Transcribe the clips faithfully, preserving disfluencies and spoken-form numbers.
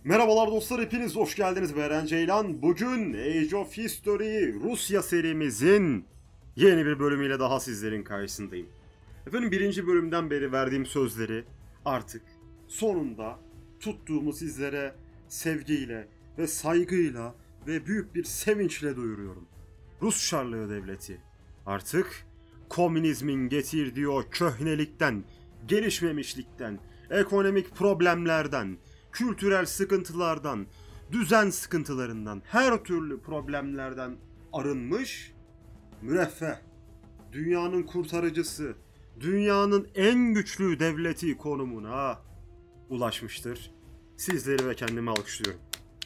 Merhabalar dostlar, hepiniz hoş geldiniz. Ben Ceylan. Bugün Age of History Rusya serimizin yeni bir bölümüyle daha sizlerin karşısındayım. Efendim, birinci bölümden beri verdiğim sözleri artık sonunda tuttuğumu sizlere sevgiyle ve saygıyla ve büyük bir sevinçle duyuruyorum. Rus Çarlığı Devleti artık komünizmin getirdiği o köhnelikten, gelişmemişlikten, ekonomik problemlerden, kültürel sıkıntılardan, düzen sıkıntılarından, her türlü problemlerden arınmış, müreffeh, dünyanın kurtarıcısı, dünyanın en güçlü devleti konumuna ulaşmıştır. Sizleri ve kendimi alkışlıyorum.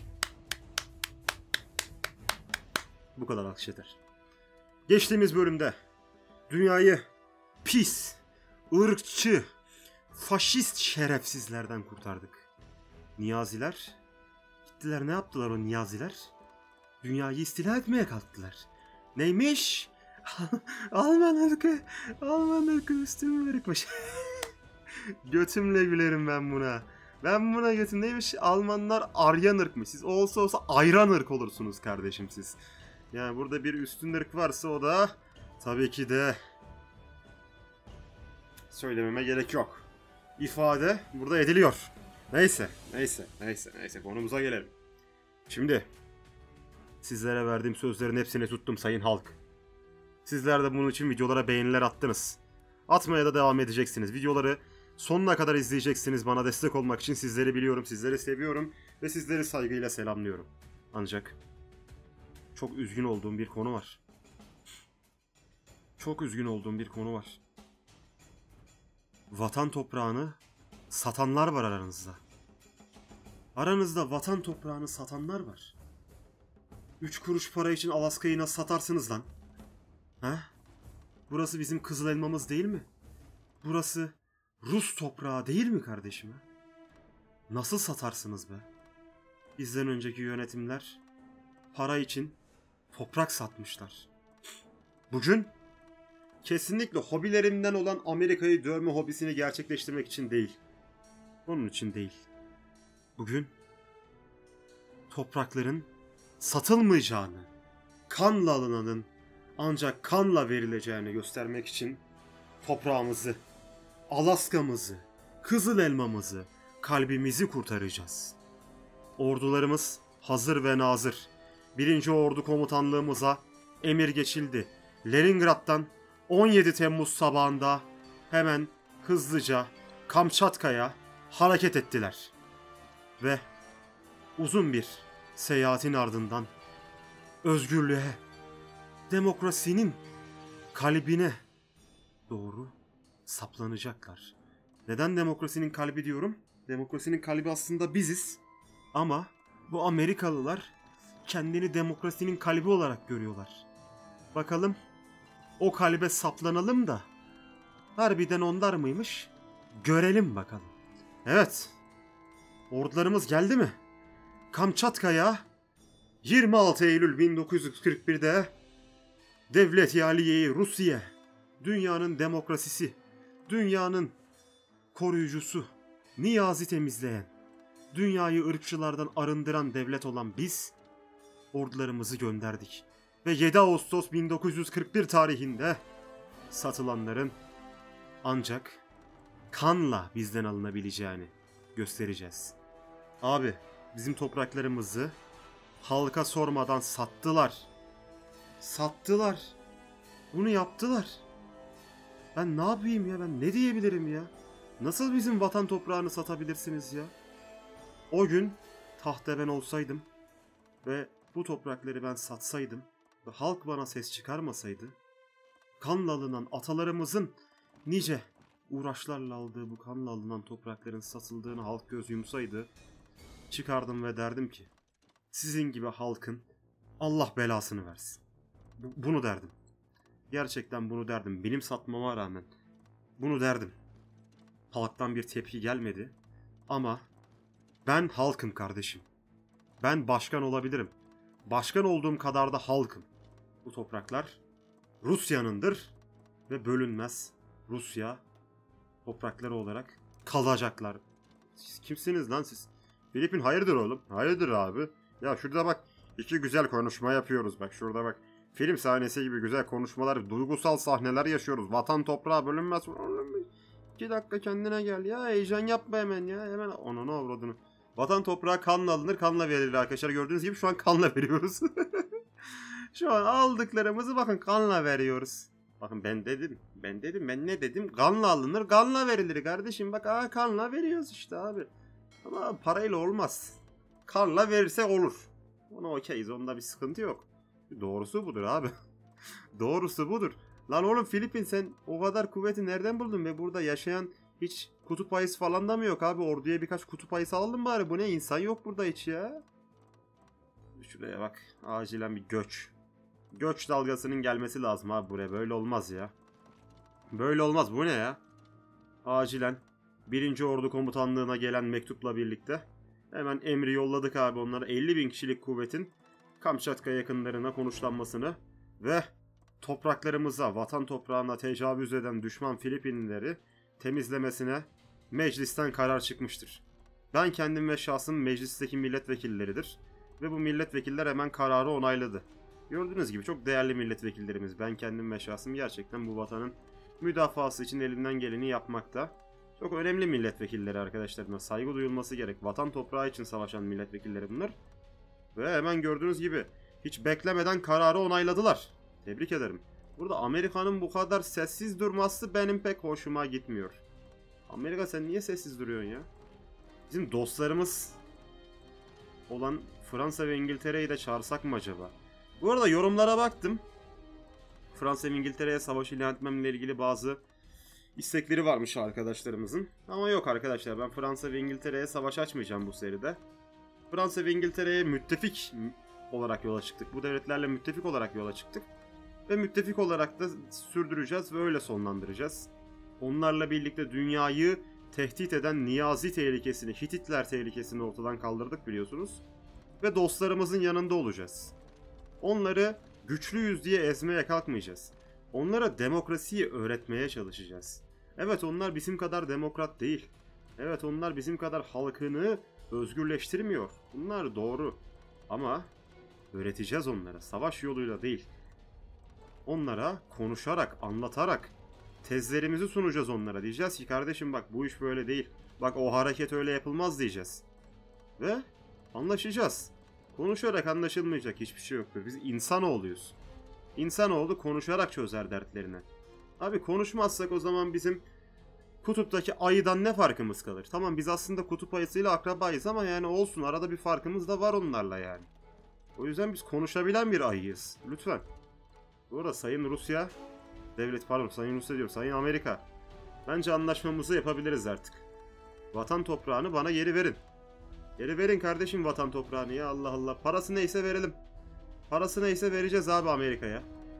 Bu kadar alkış yeter. Geçtiğimiz bölümde dünyayı pis, ırkçı, faşist şerefsizlerden kurtardık. Niyaziler gittiler, ne yaptılar o Niyaziler? Dünyayı istila etmeye kalktılar. Neymiş? Alman ırkı, Alman ırkı üstün ırkmış. Götümle gülerim ben buna. Ben buna götüm neymiş? Almanlar Aryan ırkmış. Siz olsa olsa ayran ırk olursunuz kardeşim siz. Yani burada bir üstün ırk varsa o da tabii ki de söylememe gerek yok. İfade burada ediliyor. Neyse, neyse, neyse, neyse. Konumuza gelelim. Şimdi sizlere verdiğim sözlerin hepsini tuttum sayın halk. Sizler de bunun için videolara beğeniler attınız. Atmaya da devam edeceksiniz. Videoları sonuna kadar izleyeceksiniz. Bana destek olmak için sizleri biliyorum, sizleri seviyorum ve sizleri saygıyla selamlıyorum. Ancak çok üzgün olduğum bir konu var. Çok üzgün olduğum bir konu var. Vatan toprağını satanlar var aranızda. Aranızda vatan toprağını satanlar var. Üç kuruş para için Alaska'yı nasıl satarsınız lan? He? Burası bizim kızıl elmamız değil mi? Burası Rus toprağı değil mi kardeşim? Nasıl satarsınız be? Bizden önceki yönetimler para için toprak satmışlar. Bugün kesinlikle hobilerimden olan Amerika'yı dövme hobisini gerçekleştirmek için değil. Onun için değil. Bugün toprakların satılmayacağını, kanla alınanın ancak kanla verileceğini göstermek için toprağımızı, Alaska'mızı, kızıl elmamızı, kalbimizi kurtaracağız. Ordularımız hazır ve nazır. Birinci Ordu Komutanlığımıza emir geçildi. Leningrad'dan on yedi Temmuz sabahında hemen hızlıca Kamçatka'ya hareket ettiler. Ve uzun bir seyahatin ardından özgürlüğe, demokrasinin kalbine doğru saplanacaklar. Neden demokrasinin kalbi diyorum? Demokrasinin kalbi aslında biziz. Ama bu Amerikalılar kendini demokrasinin kalbi olarak görüyorlar. Bakalım o kalbe saplanalım da harbiden onlar mıymış? Görelim bakalım. Evet. Ordularımız geldi mi? Kamçatka'ya yirmi altı Eylül bin dokuz yüz kırk bir'de Devlet-i Aliye-i Rusiye, dünyanın demokrasisi, dünyanın koruyucusu, Niyazi temizleyen, dünyayı ırkçılardan arındıran devlet olan biz ordularımızı gönderdik. Ve yedi Ağustos bin dokuz yüz kırk bir tarihinde satılanların ancak kanla bizden alınabileceğini göstereceğiz. Abi, bizim topraklarımızı halka sormadan sattılar. Sattılar. Bunu yaptılar. Ben ne yapayım ya? Ben ne diyebilirim ya? Nasıl bizim vatan toprağını satabilirsiniz ya? O gün tahta ben olsaydım ve bu toprakları ben satsaydım ve halk bana ses çıkarmasaydı, kanla alınan atalarımızın nice uğraşlarla aldığı bu kanla alınan toprakların satıldığını halk göz yumsaydı, çıkardım ve derdim ki sizin gibi halkın Allah belasını versin. Bu, bunu derdim. Gerçekten bunu derdim. Benim satmama rağmen bunu derdim. Halktan bir tepki gelmedi. Ama ben halkım kardeşim. Ben başkan olabilirim. Başkan olduğum kadar da halkım. Bu topraklar Rusya'nındır ve bölünmez. Rusya toprakları olarak kalacaklar. Siz kimsiniz lan siz? Filipin hayırdır oğlum? Hayırdır abi? Ya şurada bak iki güzel konuşma yapıyoruz bak şurada bak. Film sahnesi gibi güzel konuşmalar, duygusal sahneler yaşıyoruz. Vatan toprağı bölünmez. Oğlum iki dakika kendine gel ya. Heyecan yapma hemen ya. Hemen ananı avradını. Vatan toprağı kanla alınır, kanla verilir arkadaşlar. Gördüğünüz gibi şu an kanla veriyoruz. Şu an aldıklarımızı bakın kanla veriyoruz. Bakın ben dedim. Ben dedim. Ben ne dedim? Kanla alınır, kanla verilir kardeşim. Bak aa, kanla veriyoruz işte abi. Ama parayla olmaz. Kanla verirse olur. Ona okeyiz. Onda bir sıkıntı yok. Doğrusu budur abi. Doğrusu budur. Lan oğlum Filipin sen o kadar kuvveti nereden buldun ve burada yaşayan hiç kutup ayısı falan da mı yok abi? Orduya birkaç kutup ayısı alalım bari. Bu ne? İnsan yok burada hiç ya. Şuraya bak. Acilen bir göç. Göç dalgasının gelmesi lazım abi buraya. Böyle olmaz ya. Böyle olmaz. Bu ne ya? Acilen birinci Ordu Komutanlığı'na gelen mektupla birlikte hemen emri yolladık abi onlara. elli bin kişilik kuvvetin Kamçatka yakınlarına konuşlanmasını ve topraklarımıza, vatan toprağına tecavüz eden düşman Filipinlileri temizlemesine meclisten karar çıkmıştır. Ben kendim ve şahsım meclisteki milletvekilleridir ve bu milletvekiller hemen kararı onayladı. Gördüğünüz gibi çok değerli milletvekillerimiz. Ben kendim ve şahsım gerçekten bu vatanın müdafası için elinden geleni yapmakta. Çok önemli milletvekilleri arkadaşlarına saygı duyulması gerek. Vatan toprağı için savaşan milletvekilleri bunlar. Ve hemen gördüğünüz gibi hiç beklemeden kararı onayladılar. Tebrik ederim. Burada Amerika'nın bu kadar sessiz durması benim pek hoşuma gitmiyor. Amerika sen niye sessiz duruyorsun ya? Bizim dostlarımız olan Fransa ve İngiltere'yi de çağırsak mı acaba? Bu arada yorumlara baktım. Fransa ve İngiltere'ye savaş ilan etmemle ilgili bazı istekleri varmış arkadaşlarımızın. Ama yok arkadaşlar, ben Fransa ve İngiltere'ye savaş açmayacağım bu seride. Fransa ve İngiltere'ye müttefik olarak yola çıktık. Bu devletlerle müttefik olarak yola çıktık. Ve müttefik olarak da sürdüreceğiz ve öyle sonlandıracağız. Onlarla birlikte dünyayı tehdit eden Niyazi tehlikesini, Hititler tehlikesini ortadan kaldırdık biliyorsunuz. Ve dostlarımızın yanında olacağız. Onları güçlüyüz diye ezmeye kalkmayacağız. Onlara demokrasiyi öğretmeye çalışacağız. Evet, onlar bizim kadar demokrat değil. Evet, onlar bizim kadar halkını özgürleştirmiyor. Bunlar doğru. Ama öğreteceğiz onlara. Savaş yoluyla değil. Onlara konuşarak, anlatarak tezlerimizi sunacağız onlara. Diyeceğiz ki kardeşim bak bu iş böyle değil. Bak o hareket öyle yapılmaz diyeceğiz. Ve anlaşacağız. Konuşarak anlaşılmayacak hiçbir şey yoktur. Biz insanoğluyuz. İnsanoğlu konuşarak çözer dertlerini. Abi konuşmazsak o zaman bizim kutuptaki ayıdan ne farkımız kalır? Tamam biz aslında kutup ayısıyla akrabayız ama yani olsun, arada bir farkımız da var onlarla yani. O yüzden biz konuşabilen bir ayıyız. Lütfen. Bu arada Sayın Rusya, devlet pardon Sayın Rusya diyorum, Sayın Amerika. Bence anlaşmamızı yapabiliriz artık. Vatan toprağını bana geri verin. Geri verin kardeşim vatan toprağını ya, Allah Allah. Parası neyse verelim. Parası neyse vereceğiz abi Amerika'ya.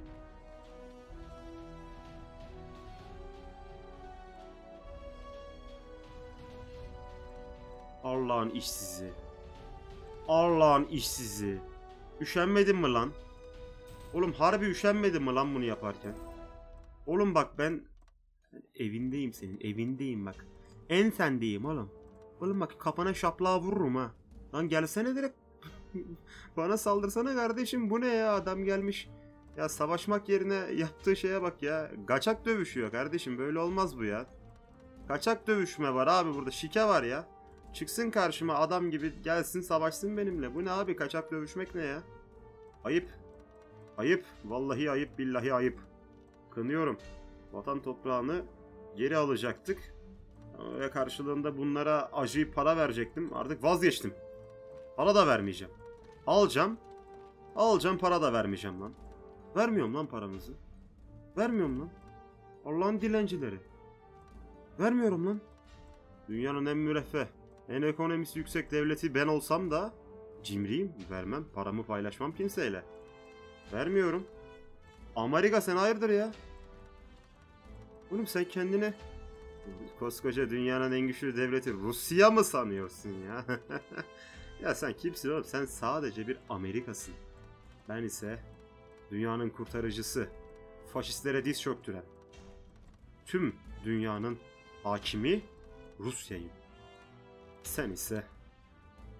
Allah'ın işsizi. Allah'ın işsizi. Üşenmedin mi lan? Oğlum harbi üşenmedin mi lan bunu yaparken? Oğlum bak ben evindeyim senin, evindeyim bak. En sendeyim oğlum. Oğlum bak kafana şaplağı vururum ha. Lan gelsene direkt. Bana saldırsana kardeşim, bu ne ya, adam gelmiş. Ya savaşmak yerine yaptığı şeye bak ya. Kaçak dövüşüyor kardeşim, böyle olmaz bu ya. Kaçak dövüşme var abi burada, şike var ya. Çıksın karşıma adam gibi, gelsin savaşsın benimle. Bu ne abi, kaçak dövüşmek ne ya? Ayıp. Ayıp. Vallahi ayıp, billahi ayıp. Kınıyorum. Vatan toprağını geri alacaktık. Ve karşılığında bunlara acıyıp para verecektim. Artık vazgeçtim. Para da vermeyeceğim. Alacağım. Alacağım, para da vermeyeceğim lan. Vermiyorum lan paramızı. Vermiyorum lan. Allah'ın dilencileri. Vermiyorum lan. Dünyanın en müreffeh, en ekonomisi yüksek devleti ben olsam da cimriyim. Vermem. Paramı paylaşmam kimseyle. Vermiyorum. Amerika sen hayırdır ya? Oğlum sen kendine koskoca dünyanın en güçlü devleti Rusya mı sanıyorsun ya? Ya sen kimsin oğlum? Sen sadece bir Amerikasın. Ben ise dünyanın kurtarıcısı, faşistlere diz çöktüren, tüm dünyanın hakimi Rusya'yım. Sen ise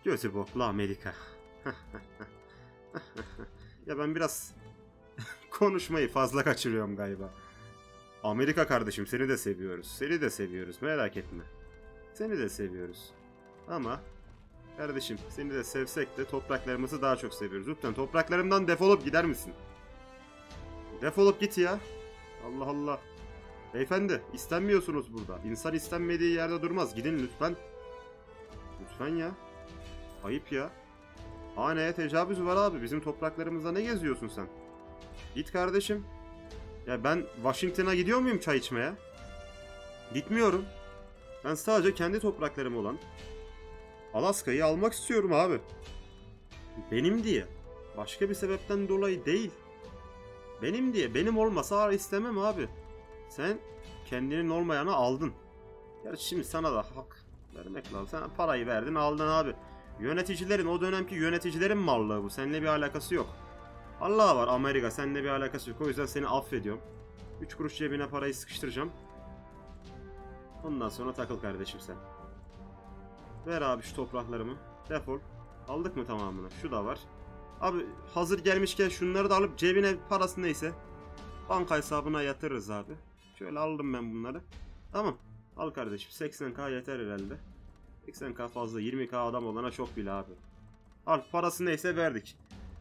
Gözü boklu Amerika. Ya ben biraz konuşmayı fazla kaçırıyorum galiba. Amerika kardeşim, seni de seviyoruz. Seni de seviyoruz, merak etme. Seni de seviyoruz. Ama kardeşim, seni de sevsek de topraklarımızı daha çok seviyoruz. Lütfen topraklarımdan defolup gider misin? Defolup git ya. Allah Allah. Beyefendi, istenmiyorsunuz burada. İnsan istenmediği yerde durmaz. Gidin lütfen. Lütfen ya. Ayıp ya. Haneye tecavüz var abi. Bizim topraklarımızda ne geziyorsun sen? Git kardeşim. Ya ben Washington'a gidiyor muyum çay içmeye? Gitmiyorum. Ben sadece kendi topraklarım olan Alaska'yı almak istiyorum abi. Benim diye. Başka bir sebepten dolayı değil. Benim diye. Benim olmasa istemem abi. Sen kendinin olmayanı aldın. Gerçi şimdi sana da hak vermek lazım. Sen parayı verdin, aldın abi. Yöneticilerin, o dönemki yöneticilerin mallığı bu. Seninle bir alakası yok. Allah var Amerika, seninle bir alakası yok. O yüzden seni affediyorum. üç kuruş cebine parayı sıkıştıracağım. Ondan sonra takıl kardeşim sen. Ver abi şu topraklarımı. Defol. Aldık mı tamamını? Şu da var. Abi hazır gelmişken şunları da alıp cebine, parası neyse banka hesabına yatırırız abi. Şöyle aldım ben bunları. Tamam. Al kardeşim. seksen bin yeter herhalde. seksen bin fazla. yirmi bin adam olana çok bile abi. Al, parası neyse verdik.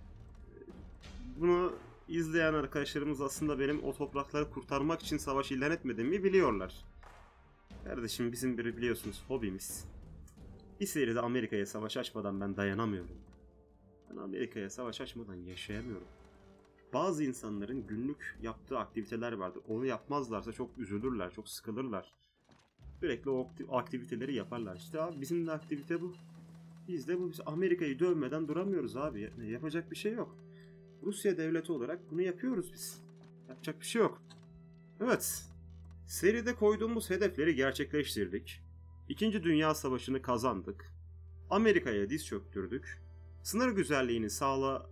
Bunu izleyen arkadaşlarımız aslında benim o toprakları kurtarmak için savaş ilan etmediğimi biliyorlar. Kardeşim, bizim bir biliyorsunuz hobimiz. Bir seride Amerika'ya savaş açmadan ben dayanamıyorum. Ben Amerika'ya savaş açmadan yaşayamıyorum. Bazı insanların günlük yaptığı aktiviteler vardır. Onu yapmazlarsa çok üzülürler, çok sıkılırlar. Sürekli o aktiviteleri yaparlar. İşte abi bizim de aktivite bu. Biz de bu. Biz Amerika'yı dövmeden duramıyoruz abi. Yapacak bir şey yok. Rusya devleti olarak bunu yapıyoruz biz. Yapacak bir şey yok. Evet. Seride koyduğumuz hedefleri gerçekleştirdik. İkinci Dünya Savaşı'nı kazandık. Amerika'ya diz çöktürdük. Sınır güzelliğini sağla...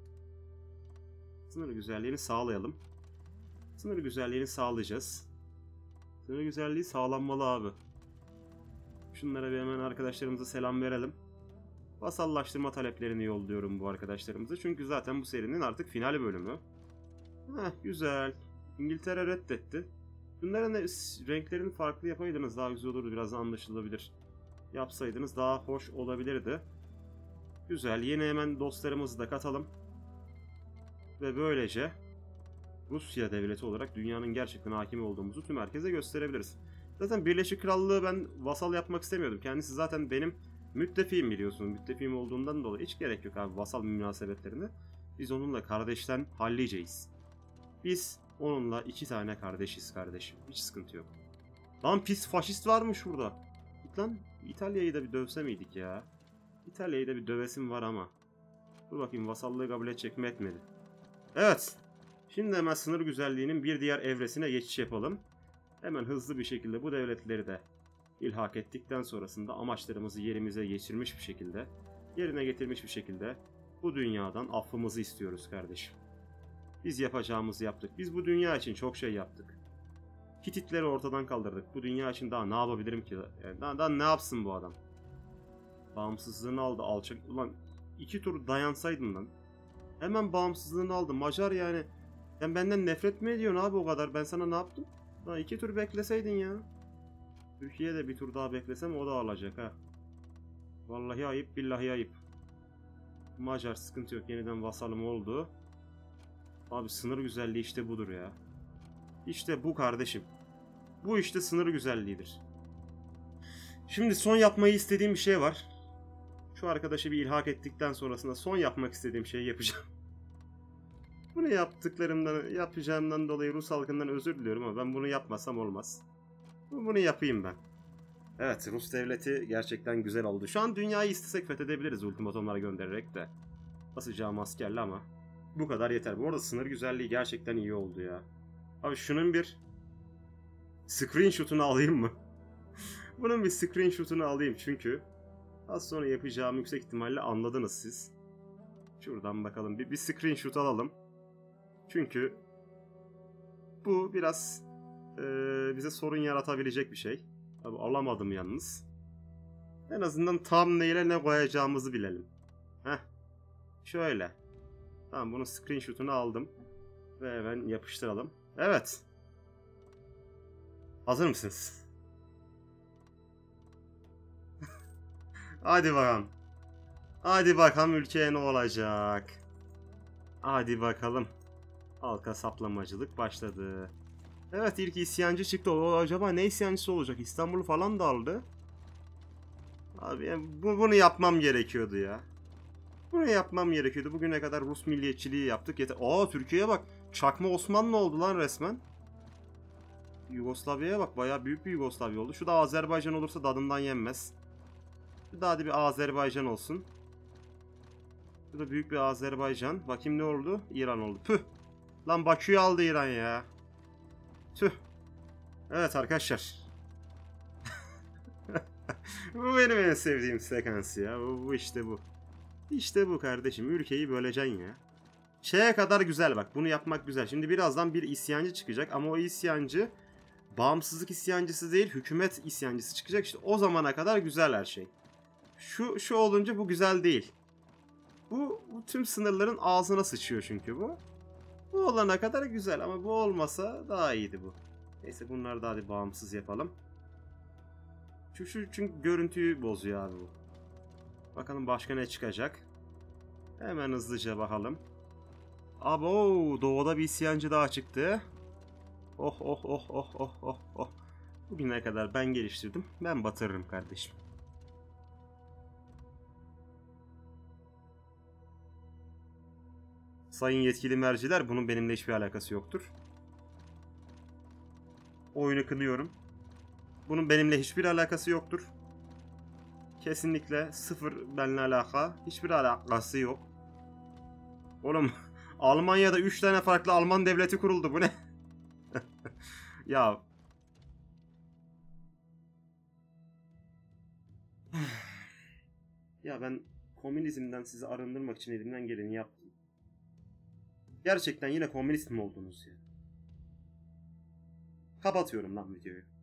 Sınır güzelliğini sağlayalım. Sınır güzelliğini sağlayacağız. Sınır güzelliği sağlanmalı abi. Şunlara bir hemen arkadaşlarımıza selam verelim. Vasallaştırma taleplerini yolluyorum bu arkadaşlarımıza. Çünkü zaten bu serinin artık final bölümü. Heh, güzel. İngiltere reddetti. Bunların renklerini farklı yapaydınız daha güzel olurdu. Biraz anlaşılabilir. Yapsaydınız daha hoş olabilirdi. Güzel. Yeni hemen dostlarımızı da katalım. Ve böylece Rusya devleti olarak dünyanın gerçekten hakim olduğumuzu tüm herkese gösterebiliriz. Zaten Birleşik Krallığı ben vasal yapmak istemiyordum. Kendisi zaten benim müttefiğim, biliyorsun. Müttefiğim olduğundan dolayı hiç gerek yok abi vasal münasebetlerine. Biz onunla kardeşten halliceğiz. Biz onunla iki tane kardeşiz kardeşim. Hiç sıkıntı yok. Lan pis faşist varmış burada. Lan İtalya'yı da bir dövse miydik ya? İtalya'yı da bir dövesim var ama. Dur bakayım, vasallığı kabul edecek mi etmedi. Evet. Şimdi hemen sınır güzelliğinin bir diğer evresine geçiş yapalım. Hemen hızlı bir şekilde bu devletleri de ilhak ettikten sonrasında amaçlarımızı yerimize geçirmiş bir şekilde, yerine getirmiş bir şekilde bu dünyadan affımızı istiyoruz kardeşim. Biz yapacağımızı yaptık. Biz bu dünya için çok şey yaptık. Hititleri ortadan kaldırdık. Bu dünya için daha ne yapabilirim ki? Yani daha, daha ne yapsın bu adam? Bağımsızlığını aldı alçak. Ulan iki tur dayansaydın lan. Hemen bağımsızlığını aldı. Macar yani. Sen benden nefret mi ediyorsun abi o kadar? Ben sana ne yaptım? Lan iki tur bekleseydin ya. Türkiye'de bir tur daha beklesem o da alacak ha. Vallahi ayıp, billahi ayıp. Macar sıkıntı yok. Yeniden vasalım oldu. Abi sınır güzelliği işte budur ya. İşte bu kardeşim. Bu işte sınır güzelliğidir. Şimdi son yapmayı istediğim bir şey var. Şu arkadaşı bir ilhak ettikten sonrasında son yapmak istediğim şeyi yapacağım. Bunu yaptıklarımdan, yapacağımdan dolayı Rus halkından özür diliyorum ama ben bunu yapmasam olmaz. Bunu yapayım ben. Evet, Rus devleti gerçekten güzel oldu. Şu an dünyayı istesek fethedebiliriz ultimatomlar göndererek de. Basacağım askerle ama bu kadar yeter. Bu arada sınır güzelliği gerçekten iyi oldu ya. Abi şunun bir screenshot'unu alayım mı? Bunun bir screenshot'unu alayım çünkü az sonra yapacağım yüksek ihtimalle anladınız siz. Şuradan bakalım bir, bir screenshot alalım. Çünkü bu biraz e, bize sorun yaratabilecek bir şey. Abi alamadım yalnız. En azından thumbnail'e ne koyacağımızı bilelim. Heh. Şöyle. Tamam, bunun screenshot'unu aldım. Ve hemen yapıştıralım. Evet. Hazır mısınız? Hadi bakalım. Hadi bakalım ülkeye ne olacak? Hadi bakalım. Halka saplamacılık başladı. Evet, ilk isyancı çıktı. O acaba ne isyancısı olacak? İstanbul'u falan da aldı. Abi yani bu, bunu yapmam gerekiyordu ya. Bunu yapmam gerekiyordu. Bugüne kadar Rus milliyetçiliği yaptık. Yeter. Aa, Türkiye'ye bak. Çakma Osmanlı oldu lan resmen. Yugoslavya'ya bak. Bayağı büyük bir Yugoslavya oldu. Şu da Azerbaycan olursa tadından yenmez. Bir daha da bir Azerbaycan olsun. Bu da büyük bir Azerbaycan. Bakayım ne oldu? İran oldu. Püh. Lan Bakü'yü aldı İran ya. Tüh. Evet arkadaşlar. Bu benim en sevdiğim sekans ya. Bu, bu işte bu. İşte bu kardeşim. Ülkeyi böleceksin ya. Şeye kadar güzel bak. Bunu yapmak güzel. Şimdi birazdan bir isyancı çıkacak. Ama o isyancı bağımsızlık isyancısı değil, hükümet isyancısı çıkacak. İşte o zamana kadar güzel her şey. Şu, şu olunca bu güzel değil. Bu, bu tüm sınırların ağzına sıçıyor çünkü bu. Bu olana kadar güzel ama bu olmasa daha iyiydi bu. Neyse, bunları da hadi bağımsız yapalım. Şu, şu çünkü görüntüyü bozuyor abi bu. Bakalım başka ne çıkacak. Hemen hızlıca bakalım. Abo, doğuda bir isyancı daha çıktı. Oh oh oh oh oh oh oh. Bugüne kadar ben geliştirdim. Ben batırırım kardeşim. Sayın yetkili merciler, bunun benimle hiçbir alakası yoktur. Oyunu kınıyorum. Bunun benimle hiçbir alakası yoktur. Kesinlikle sıfır benimle alaka. Hiçbir alakası yok. Oğlum Almanya'da üç tane farklı Alman devleti kuruldu. Bu ne? Ya. Ya ben komünizmden sizi arındırmak için elimden geleni yaptım. Gerçekten yine komünist mi oldunuz ya? Kapatıyorum lan videoyu.